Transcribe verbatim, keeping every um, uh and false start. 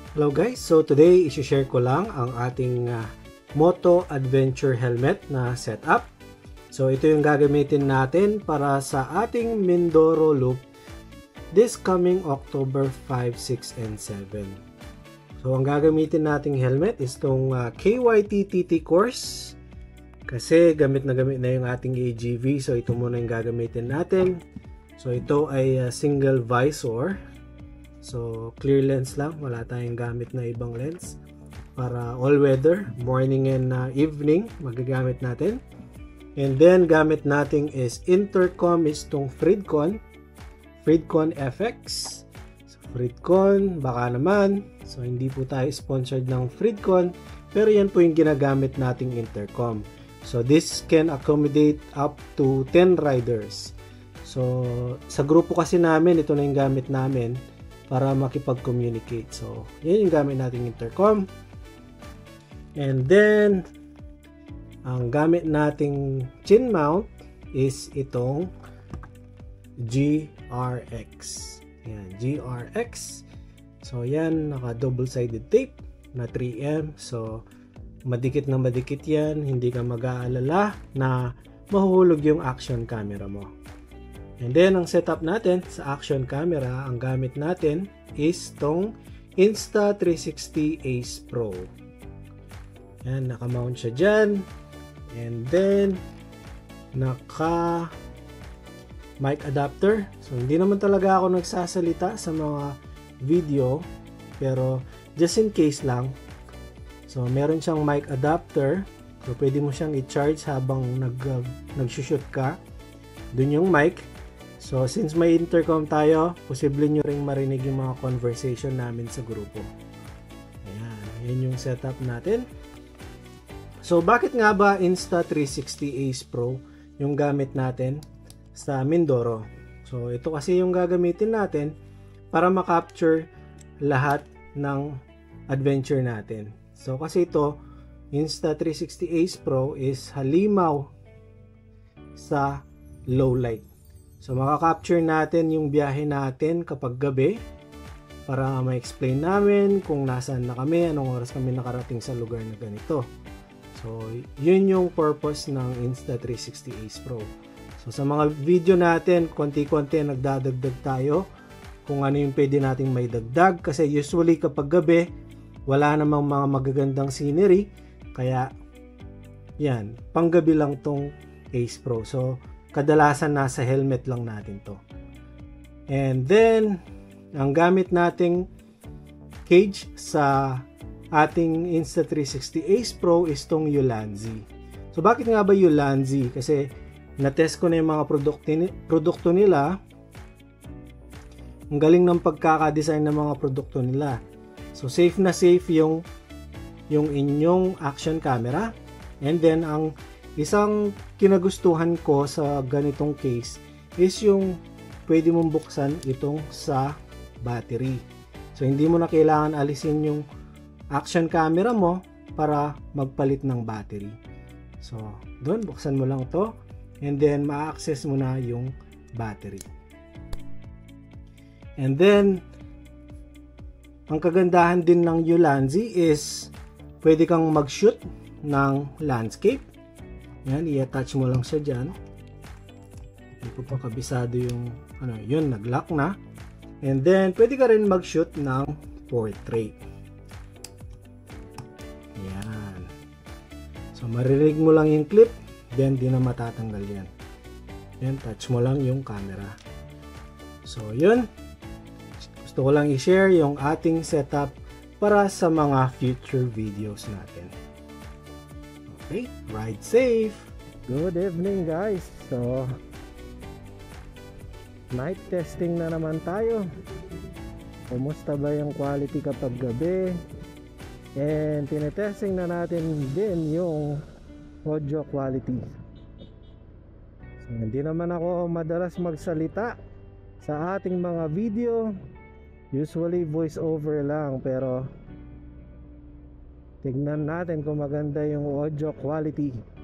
Hello guys, so today isi-share ko lang ang ating uh, Moto Adventure helmet na setup. So ito yung gagamitin natin para sa ating Mindoro Loop this coming October five, six, and seven. So ang gagamitin nating helmet is itong uh, K Y T T T course kasi gamit na gamit na yung ating A G V, so ito muna yung gagamitin natin. So ito ay uh, single visor. So, clear lens lang. Wala tayong gamit na ibang lens. Para all-weather, morning and uh, evening, magagamit natin. And then, gamit natin is intercom is itong Fridcon. Fridcon F X. So, Fridcon, baka naman. So, hindi po tayo sponsored ng Fridcon. Pero yan po yung ginagamit nating intercom. So, this can accommodate up to ten riders. So, sa grupo kasi namin, ito na yung gamit namin para makipag-communicate. So, yan yung gamit nating intercom. And then, ang gamit nating chin mount is itong G R X. Yan, G R X. So, yan, naka double-sided tape na three M. So, madikit na madikit yan. Hindi ka mag-aalala na mahuhulog yung action camera mo. And then, ang setup natin sa action camera, ang gamit natin is tong Insta three sixty Ace Pro. Yan, naka-mount siya dyan. And then, naka mic adapter. So, hindi naman talaga ako nagsasalita sa mga video, pero just in case lang. So, meron siyang mic adapter. So, pwede mo siyang i-charge habang nag, uh, nag-shoot ka. Dun yung mic. So, since may intercom tayo, posible nyo ring marinig yung mga conversation namin sa grupo. Ayan, yan yung setup natin. So, bakit nga ba Insta three sixty Ace Pro yung gamit natin sa Mindoro? So, ito kasi yung gagamitin natin para makapture lahat ng adventure natin. So, kasi ito, Insta three sixty Ace Pro is halimaw sa low light. So, makaka-capture natin yung biyahe natin kapag gabi para ma-explain namin kung nasaan na kami, anong oras kami nakarating sa lugar na ganito. So, yun yung purpose ng Insta three sixty Ace Pro. So, sa mga video natin, konti-konti nagdadagdag tayo kung ano yung pwede nating may dagdag kasi usually kapag gabi, wala namang mga magagandang scenery. Kaya, yan, panggabi lang tong Ace Pro. So, kadalasan nasa helmet lang natin to. And then, ang gamit nating cage sa ating Insta three sixty Ace Pro is tong Ulanzi. So, bakit nga ba Ulanzi? Kasi, na-test ko na yung mga produkto, produkto nila. Ang galing ng pagkakadesign ng mga produkto nila. So, safe na safe yung, yung inyong action camera. And then, ang isang kinagustuhan ko sa ganitong case is yung pwede mong buksan itong sa battery. So, hindi mo na kailangan alisin yung action camera mo para magpalit ng battery. So, doon, buksan mo lang to and then ma-access mo na yung battery. And then, ang kagandahan din ng Ulanzi is pwede kang mag-shoot ng landscape. Yan, i-attach mo lang siya dyan. Hindi ko pa kabisado yung, ano, yun, nag-lock na. And then, pwede ka rin mag-shoot ng portrait. Yan. So, marinig mo lang yung clip, then di na matatanggal yan. Yan, touch mo lang yung camera. So, yun. Gusto ko lang i-share yung ating setup para sa mga future videos natin. Okay, ride safe! Good evening guys! So, night testing na naman tayo. Kumusta ba yung quality kapag gabi? And tinetesting na natin din yung audio quality. So, hindi naman ako madalas magsalita sa ating mga video. Usually voice over lang, pero tignan natin kung maganda yung audio quality.